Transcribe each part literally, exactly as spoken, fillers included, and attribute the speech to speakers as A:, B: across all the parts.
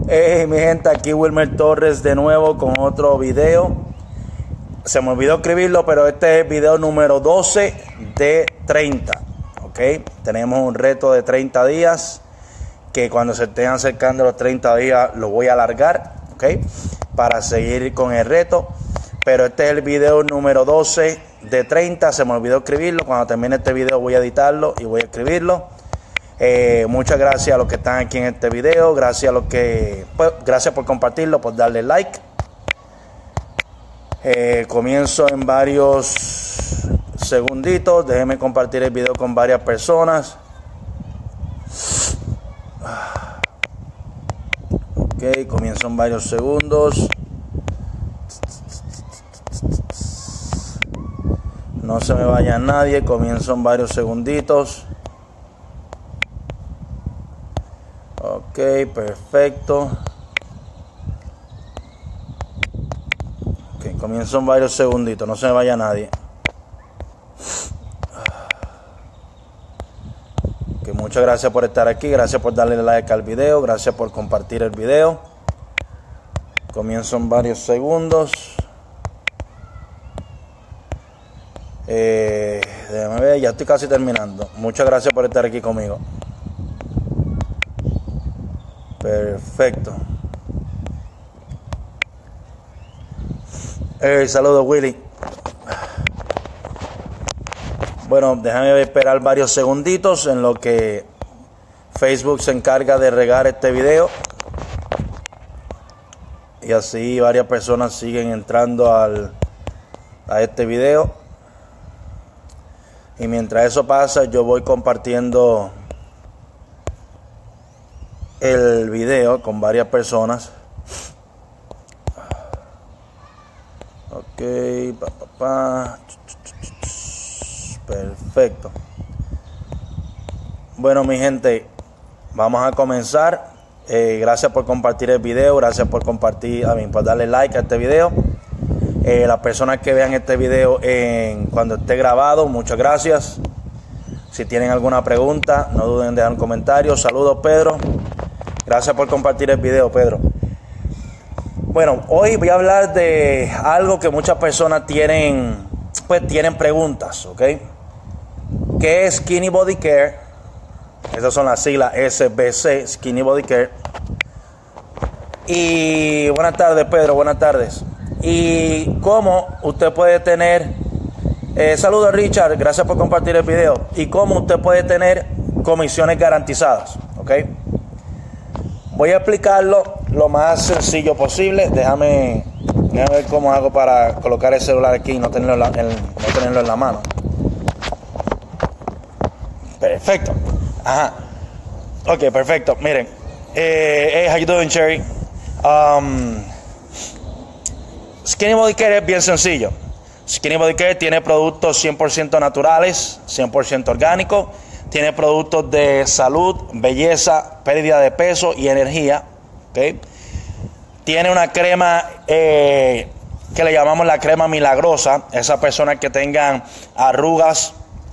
A: Hey mi gente, aquí Wilmer Torres de nuevo con otro video. Se me olvidó escribirlo, pero este es el video número doce de treinta. Ok, tenemos un reto de treinta días que cuando se estén acercando los treinta días lo voy a alargar, ok, para seguir con el reto. Pero este es el video número doce de treinta. Se me olvidó escribirlo. Cuando termine este video voy a editarlo y voy a escribirlo. Eh, muchas gracias a los que están aquí en este video, gracias a los que pues, gracias por compartirlo, por darle like. Eh, comienzo en varios segunditos. Déjenme compartir el video con varias personas. Ok, comienzo en varios segundos. No se me vaya nadie, comienzo en varios segunditos. Ok, perfecto. Ok, comienzo en varios segunditos, no se me vaya nadie. Ok, muchas gracias por estar aquí, gracias por darle like al video, gracias por compartir el video. Comienzo en varios segundos. Eh, déjame ver, ya estoy casi terminando. Muchas gracias por estar aquí conmigo. Perfecto. Hey, saludos Willy. Bueno, déjame esperar varios segunditos en lo que Facebook se encarga de regar este video. Y así varias personas siguen entrando al, a este video. Y mientras eso pasa, yo voy compartiendo el video con varias personas. Ok, pa, pa, pa. Perfecto. Bueno, mi gente, vamos a comenzar. Eh, gracias por compartir el video, gracias por compartir, a mí, por darle like a este video. Eh, las personas que vean este video en, cuando esté grabado, muchas gracias. Si tienen alguna pregunta, no duden en dejar un comentario. Saludos, Pedro. Gracias por compartir el video, Pedro. Bueno, hoy voy a hablar de algo que muchas personas tienen, pues tienen preguntas, ¿ok? ¿Qué es Skinny Body Care? Esas son las siglas S B C, Skinny Body Care. Y buenas tardes, Pedro, buenas tardes. Y cómo usted puede tener, eh, saludos Richard, gracias por compartir el video. Y cómo usted puede tener comisiones garantizadas, ¿ok? Voy a explicarlo lo más sencillo posible. Déjame, déjame ver cómo hago para colocar el celular aquí y no tenerlo en la, en, no tenerlo en la mano. Perfecto. Ajá. Ok, perfecto. Miren. Eh, hey, how you doing, Cherry? Um, Skinny Body Care es bien sencillo. Skinny Body Care tiene productos cien por ciento naturales, cien por ciento orgánicos. Tiene productos de salud, belleza, pérdida de peso y energía. ¿Okay? Tiene una crema eh, que le llamamos la crema milagrosa. Esas personas que tengan arrugas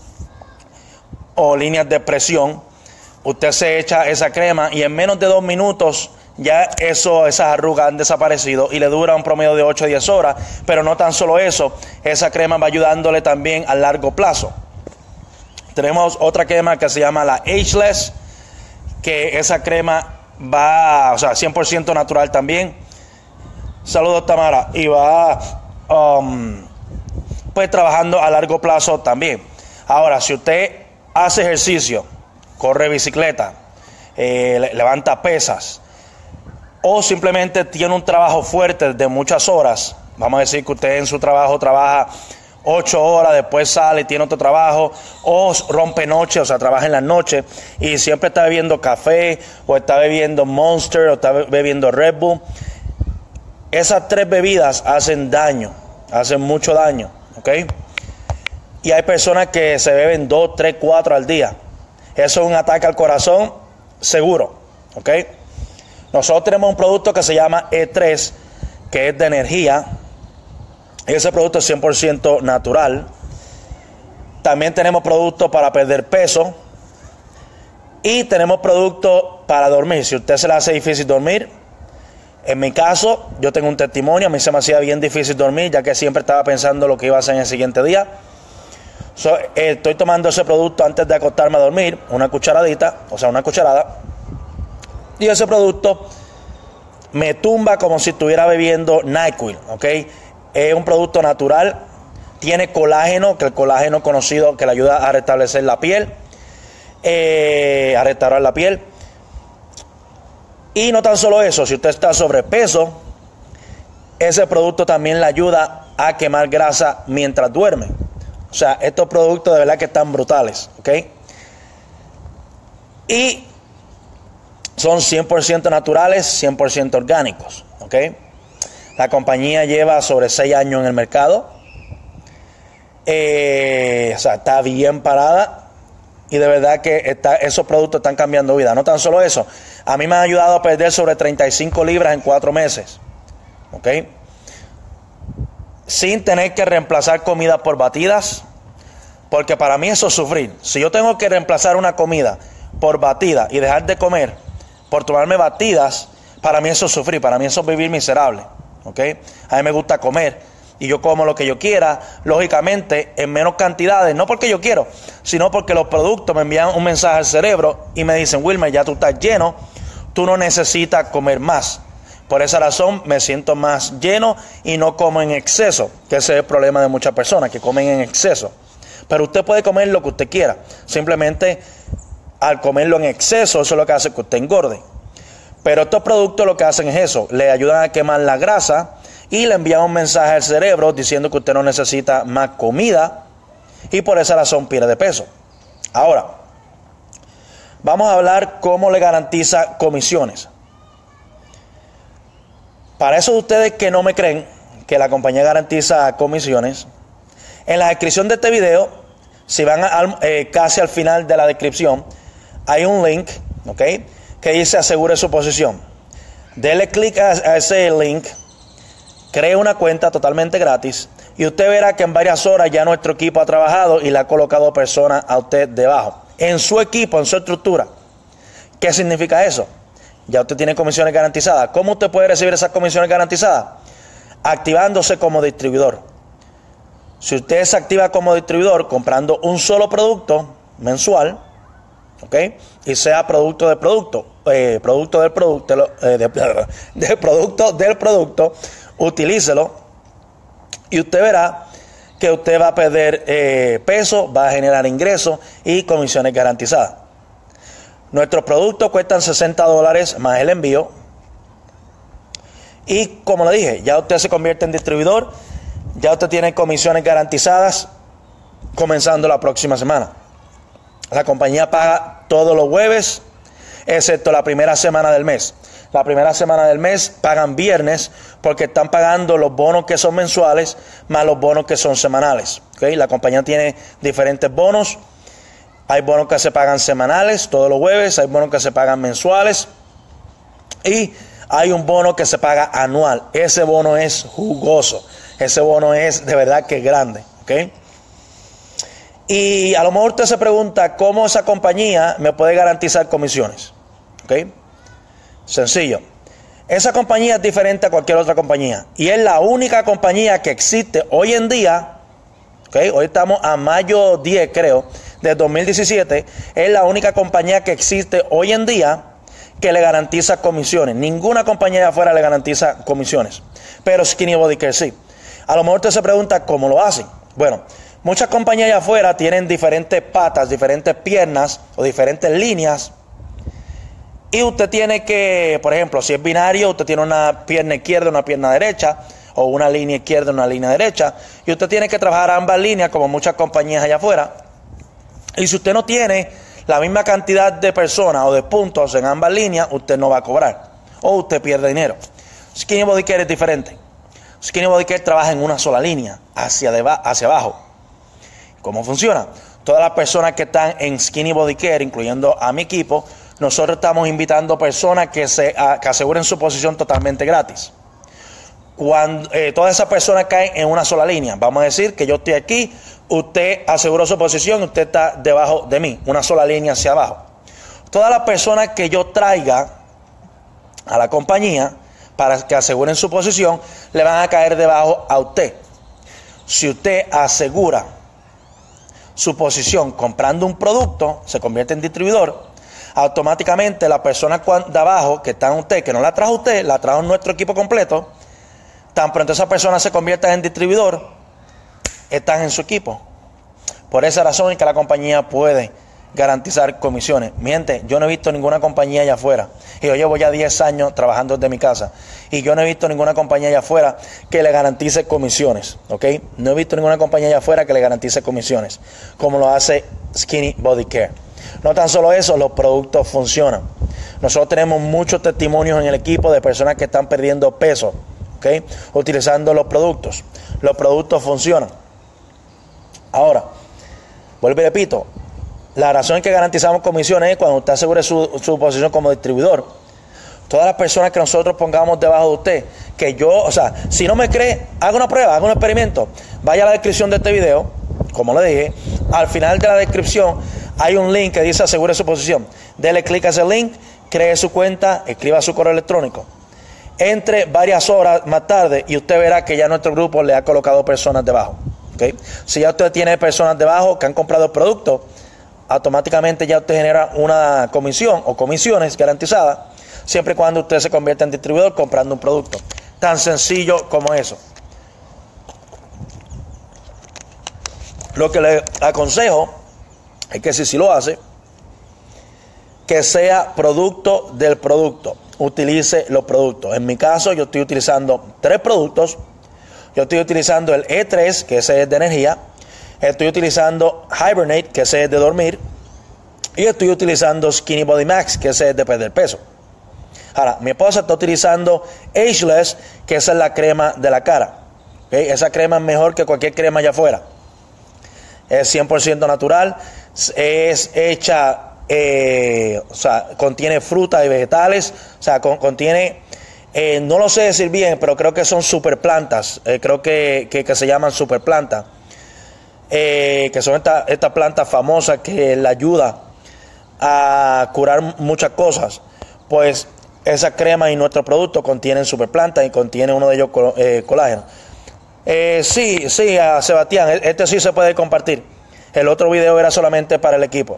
A: o líneas de expresión, usted se echa esa crema y en menos de dos minutos ya eso, esas arrugas han desaparecido y le dura un promedio de ocho a diez horas. Pero no tan solo eso, esa crema va ayudándole también a largo plazo. Tenemos otra crema que se llama la Ageless, que esa crema va, o sea, cien por ciento natural también. Saludos, Tamara. Y va, um, pues, trabajando a largo plazo también. Ahora, si usted hace ejercicio, corre bicicleta, eh, levanta pesas, o simplemente tiene un trabajo fuerte de muchas horas, vamos a decir que usted en su trabajo trabaja ocho horas, después sale y tiene otro trabajo, o rompe noche, o sea, trabaja en la noche y siempre está bebiendo café, o está bebiendo Monster, o está bebiendo Red Bull. Esas tres bebidas hacen daño, hacen mucho daño, ¿ok? Y hay personas que se beben dos, tres, cuatro al día. Eso es un ataque al corazón seguro, ¿ok? Nosotros tenemos un producto que se llama E tres, que es de energía. Ese producto es cien por ciento natural. También tenemos productos para perder peso. Y tenemos productos para dormir. Si a usted se le hace difícil dormir, En mi caso, yo tengo un testimonio, a mí se me hacía bien difícil dormir, ya que siempre estaba pensando lo que iba a hacer en el siguiente día. So, eh, estoy tomando ese producto antes de acostarme a dormir, una cucharadita, o sea, una cucharada, y ese producto me tumba como si estuviera bebiendo NyQuil, ¿ok? Es un producto natural, tiene colágeno, que el colágeno conocido que le ayuda a restablecer la piel, eh, a restaurar la piel. Y no tan solo eso, si usted está sobrepeso, ese producto también le ayuda a quemar grasa mientras duerme. O sea, estos productos de verdad que están brutales, ¿ok? Y son cien por ciento naturales, cien por ciento orgánicos, ¿ok? La compañía lleva sobre seis años en el mercado. Eh, o sea, está bien parada. Y de verdad que está, esos productos están cambiando vida. No tan solo eso. A mí me han ayudado a perder sobre treinta y cinco libras en cuatro meses. ¿Ok? Sin tener que reemplazar comida por batidas. Porque para mí eso es sufrir. Si yo tengo que reemplazar una comida por batida y dejar de comer por tomarme batidas, para mí eso es sufrir. Para mí eso es vivir miserable. ¿Ok? A mí me gusta comer. Y yo como lo que yo quiera, lógicamente, en menos cantidades, no porque yo quiero, sino porque los productos me envían un mensaje al cerebro y me dicen, Wilmer, ya tú estás lleno, tú no necesitas comer más. Por esa razón me siento más lleno y no como en exceso, que ese es el problema de muchas personas, que comen en exceso. Pero usted puede comer lo que usted quiera, simplemente al comerlo en exceso, eso es lo que hace que usted engorde. Pero estos productos lo que hacen es eso, le ayudan a quemar la grasa, y le envían un mensaje al cerebro diciendo que usted no necesita más comida y por esa razón pierde peso. Ahora, vamos a hablar cómo le garantiza comisiones. Para esos de ustedes que no me creen que la compañía garantiza comisiones, en la descripción de este video, si van a, eh, casi al final de la descripción, hay un link, ¿ok?, que dice asegure su posición. Dele clic a, a ese link. Cree una cuenta totalmente gratis y usted verá que en varias horas ya nuestro equipo ha trabajado y le ha colocado personas a usted debajo. En su equipo, en su estructura. ¿Qué significa eso? Ya usted tiene comisiones garantizadas. ¿Cómo usted puede recibir esas comisiones garantizadas? Activándose como distribuidor. Si usted se activa como distribuidor comprando un solo producto mensual, ¿ok?, y sea producto de producto, eh, producto del producto, eh, de, de producto del producto, utilícelo y usted verá que usted va a perder eh, peso, va a generar ingresos y comisiones garantizadas. Nuestros productos cuestan sesenta dólares más el envío. Y como le dije, ya usted se convierte en distribuidor, ya usted tiene comisiones garantizadas comenzando la próxima semana. La compañía paga todos los jueves, excepto la primera semana del mes. La primera semana del mes pagan viernes porque están pagando los bonos que son mensuales más los bonos que son semanales. ¿Okay? La compañía tiene diferentes bonos. Hay bonos que se pagan semanales todos los jueves, hay bonos que se pagan mensuales y hay un bono que se paga anual. Ese bono es jugoso. Ese bono es de verdad que grande. ¿Okay? Y a lo mejor usted se pregunta cómo esa compañía me puede garantizar comisiones. ¿Okay? Sencillo. Esa compañía es diferente a cualquier otra compañía y es la única compañía que existe hoy en día, ¿okay? Hoy estamos a mayo diez, creo, de dos mil diecisiete. Es la única compañía que existe hoy en día que le garantiza comisiones. Ninguna compañía de afuera le garantiza comisiones, pero Skinny Body Care sí. A lo mejor usted se pregunta cómo lo hacen. Bueno, muchas compañías de afuera tienen diferentes patas, diferentes piernas o diferentes líneas. Y usted tiene que, por ejemplo, si es binario, usted tiene una pierna izquierda, una pierna derecha, o una línea izquierda, una línea derecha, y usted tiene que trabajar ambas líneas como muchas compañías allá afuera. Y si usted no tiene la misma cantidad de personas o de puntos en ambas líneas, usted no va a cobrar, o usted pierde dinero. Skinny Body Care es diferente. Skinny Body Care trabaja en una sola línea, hacia, deba- hacia abajo. ¿Cómo funciona? Todas las personas que están en Skinny Body Care, incluyendo a mi equipo, nosotros estamos invitando personas que, se, a, que aseguren su posición totalmente gratis. Cuando eh, todas esas personas caen en una sola línea, vamos a decir que yo estoy aquí, usted aseguró su posición, usted está debajo de mí, una sola línea hacia abajo. Todas las personas que yo traiga a la compañía para que aseguren su posición, le van a caer debajo a usted. Si usted asegura su posición comprando un producto, se convierte en distribuidor, automáticamente la persona de abajo que está en usted, que no la trajo usted, la trajo en nuestro equipo completo, tan pronto esa persona se convierta en distribuidor, están en su equipo. Por esa razón es que la compañía puede garantizar comisiones. Mi gente, yo no he visto ninguna compañía allá afuera, y yo llevo ya diez años trabajando desde mi casa, y yo no he visto ninguna compañía allá afuera que le garantice comisiones, ¿ok? No he visto ninguna compañía allá afuera que le garantice comisiones, como lo hace Skinny Body Care. No tan solo eso, los productos funcionan. Nosotros tenemos muchos testimonios en el equipo de personas que están perdiendo peso, ¿ok? Utilizando los productos. Los productos funcionan. Ahora, vuelvo y repito, la razón en que garantizamos comisiones es cuando usted asegure su, su posición como distribuidor. Todas las personas que nosotros pongamos debajo de usted, que yo, o sea, si no me cree, haga una prueba, haga un experimento. Vaya a la descripción de este video, como le dije, al final de la descripción hay un link que dice asegure su posición. Dele clic a ese link, cree su cuenta, escriba su correo electrónico. Entre varias horas más tarde y usted verá que ya nuestro grupo le ha colocado personas debajo. ¿Okay? Si ya usted tiene personas debajo que han comprado el producto, automáticamente ya usted genera una comisión o comisiones garantizadas, siempre y cuando usted se convierta en distribuidor comprando un producto. Tan sencillo como eso. Lo que le aconsejo es que si, si lo hace, que sea producto del producto. Utilice los productos. En mi caso, yo estoy utilizando tres productos. Yo estoy utilizando el E tres, que ese es de energía. Estoy utilizando Hibernate, que ese es de dormir. Y estoy utilizando Skinny Body Max, que ese es de perder peso. Ahora, mi esposa está utilizando Ageless, que esa es la crema de la cara. ¿Okay? Esa crema es mejor que cualquier crema allá afuera. Es cien por ciento natural. Es hecha, eh, o sea, contiene frutas y vegetales. O sea, con, contiene, eh, no lo sé decir bien, pero creo que son super plantas. Eh, creo que, que, que se llaman super plantas. Eh, que son estas esta plantas famosas que le ayuda a curar muchas cosas. Pues esa crema y nuestro producto contienen super plantas y contiene uno de ellos eh, colágeno. Eh, sí, sí, a Sebastián, este sí se puede compartir. El otro video era solamente para el equipo.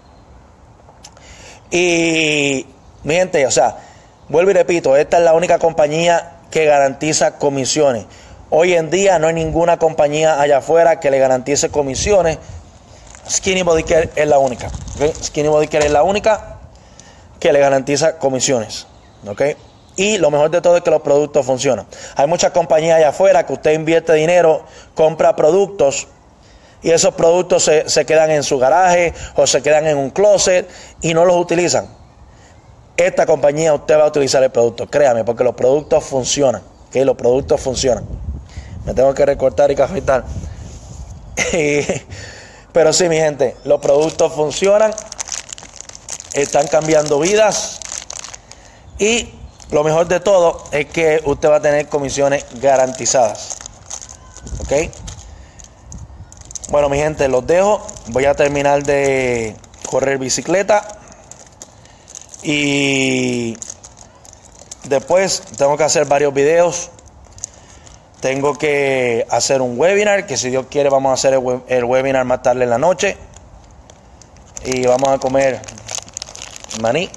A: Y mi gente, o sea, vuelvo y repito, esta es la única compañía que garantiza comisiones. Hoy en día no hay ninguna compañía allá afuera que le garantice comisiones. Skinny Body Care es la única. ¿Okay? Skinny Body Care es la única que le garantiza comisiones. ¿Okay? Y lo mejor de todo es que los productos funcionan. Hay muchas compañías allá afuera que usted invierte dinero, compra productos y esos productos se, se quedan en su garaje o se quedan en un closet y no los utilizan. Esta compañía usted va a utilizar el producto, créame, porque los productos funcionan. ¿Okay? Los productos funcionan. Me tengo que recortar y cafetar. Pero sí, mi gente, los productos funcionan, están cambiando vidas y lo mejor de todo es que usted va a tener comisiones garantizadas. ¿Ok? Bueno, mi gente, los dejo. Voy a terminar de correr bicicleta y después tengo que hacer varios videos. Tengo que hacer un webinar, que si Dios quiere vamos a hacer el, web, el webinar más tarde en la noche. Y vamos a comer maní.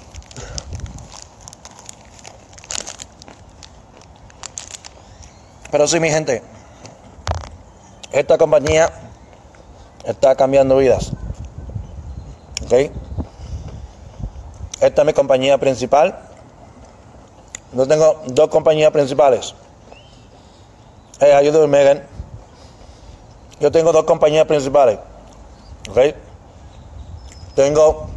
A: Pero sí, mi gente, esta compañía está cambiando vidas. ¿Ok? Esta es mi compañía principal. Yo tengo dos compañías principales. Hey, how you doing, Megan? Yo tengo dos compañías principales. ¿Ok? Tengo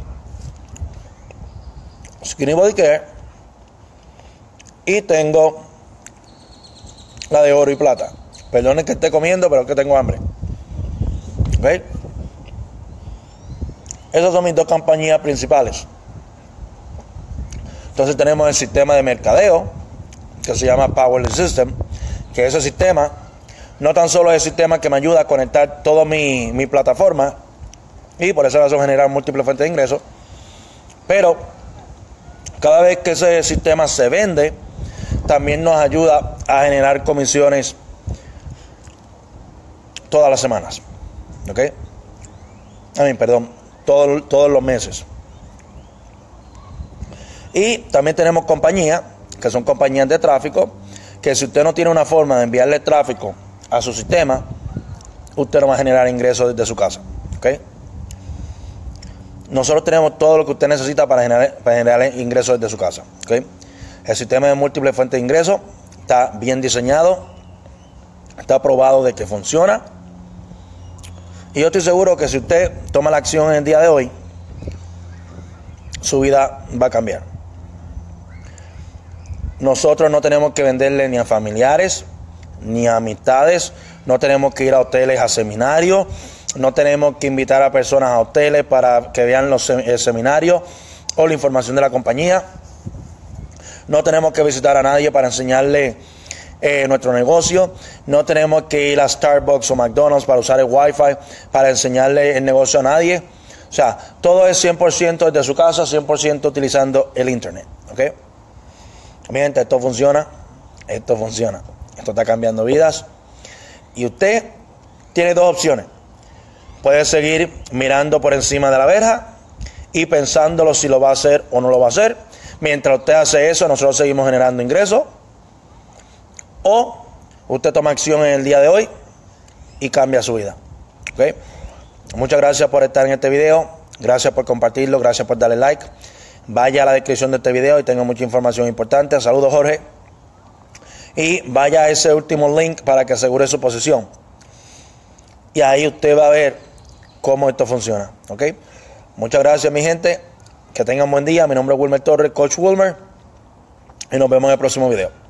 A: Skinny Body Care y tengo la de oro y plata. Perdonen que esté comiendo, pero es que tengo hambre. ¿Ok? Esas son mis dos compañías principales. Entonces tenemos el sistema de mercadeo, que se llama Power System, que ese sistema no tan solo es el sistema que me ayuda a conectar toda mi, mi plataforma y por esa razón generar múltiples fuentes de ingresos, pero cada vez que ese sistema se vende, también nos ayuda a generar comisiones todas las semanas. ¿Ok? A mí, perdón, todo, todos los meses. Y también tenemos compañías, que son compañías de tráfico, que si usted no tiene una forma de enviarle tráfico a su sistema, usted no va a generar ingresos desde su casa. ¿Ok? Nosotros tenemos todo lo que usted necesita para generar, para generar ingresos desde su casa. ¿Ok? El sistema de múltiples fuentes de ingresos está bien diseñado, está probado de que funciona. Y yo estoy seguro que si usted toma la acción en el día de hoy, su vida va a cambiar. Nosotros no tenemos que venderle ni a familiares, ni a amistades, no tenemos que ir a hoteles a seminarios, no tenemos que invitar a personas a hoteles para que vean los el seminarios o la información de la compañía. No tenemos que visitar a nadie para enseñarle eh, nuestro negocio. No tenemos que ir a Starbucks o McDonald's para usar el Wi-Fi para enseñarle el negocio a nadie. O sea, todo es cien por ciento desde su casa, cien por ciento utilizando el Internet. ¿Ok? Mi gente, esto funciona. Esto funciona. Esto está cambiando vidas. Y usted tiene dos opciones. Puede seguir mirando por encima de la verja y pensándolo si lo va a hacer o no lo va a hacer. Mientras usted hace eso, nosotros seguimos generando ingresos. O usted toma acción en el día de hoy y cambia su vida. ¿Okay? Muchas gracias por estar en este video. Gracias por compartirlo. Gracias por darle like. Vaya a la descripción de este video y tenga mucha información importante. Saludos, Jorge. Y vaya a ese último link para que asegure su posición. Y ahí usted va a ver cómo esto funciona. ¿Ok? Muchas gracias, mi gente. Que tengan buen día. Mi nombre es Wilmer Torres, Coach Wilmer. Y nos vemos en el próximo video.